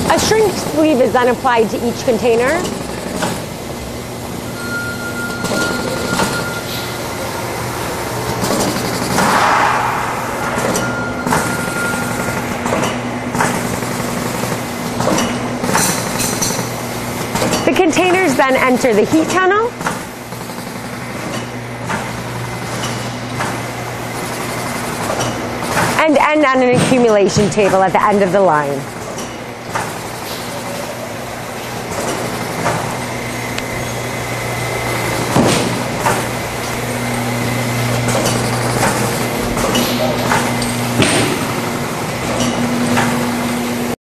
A shrink sleeve is then applied to each container. The containers then enter the heat tunnel. And end on an accumulation table at the end of the line.